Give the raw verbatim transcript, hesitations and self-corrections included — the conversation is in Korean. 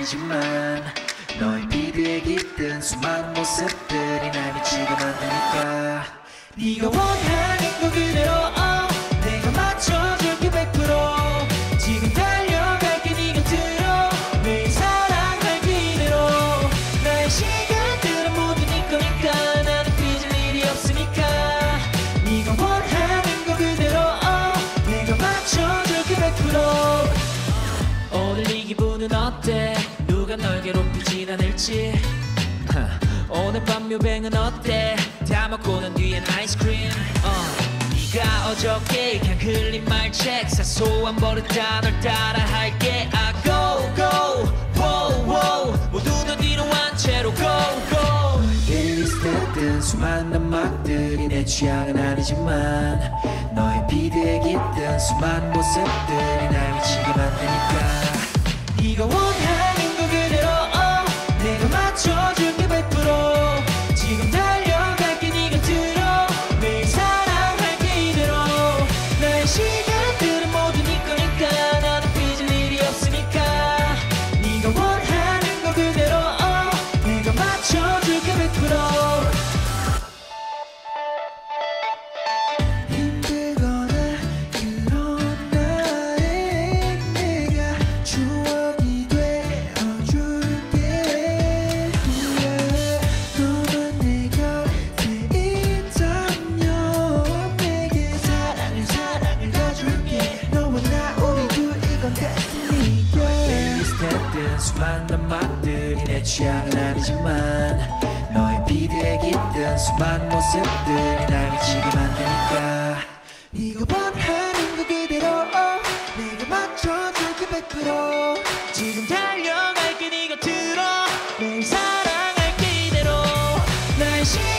아니지만 너의 비드에 깃든 수많은 모습들이 날 미치게 만드니까 네가 원하는 거 그대로 oh, 내가 맞춰줄게 백 퍼센트 지금 달려갈게 네 곁으로 매일 사랑할게 이대로 나의 시간들은 모두 네 거니까 나는 삐질 일이 없으니까 네가 원하는 거 그대로 oh, 내가 맞춰줄게 백 퍼센트 오늘 이 기분은 어때? 누가 널 괴롭히진 않을지 오늘 밤 묘뱅은 어때? 다 먹고 난 뒤엔 아이스크림 uh. 네가 어저께 그냥 흘린 말책 사소한 버릇다 널 따라할게 I go go wow wow 모두 너 뒤로 한 채로 go go 플레이리스트에 뜬 수많은 음악들이 내 취향은 아니지만 너의 비드에 깃든 수많은 모습들이 날 미치게 만드니까 네가 원하는 거 그대로 oh, 내가 맞춰줄게 백 퍼센트 지금 달려갈게 네 곁으로 매일 사랑할게 이대로 나의 시간들은 모두 네 거니까 나는 삐질 일이 없으니까 네가 원하는 거 그대로 oh, 내가 맞춰줄게 백 퍼센트 수많은 음악들이 내 취향은 아니지만 너의 비드에 깃든 수많은 모습들이 날 미치게 만드니까 네가 원하는 거 그대로 oh, 내가 맞춰줄게 백 퍼센트 지금 달려갈게 네 곁으로 매일 사랑할게 이대로 나의 시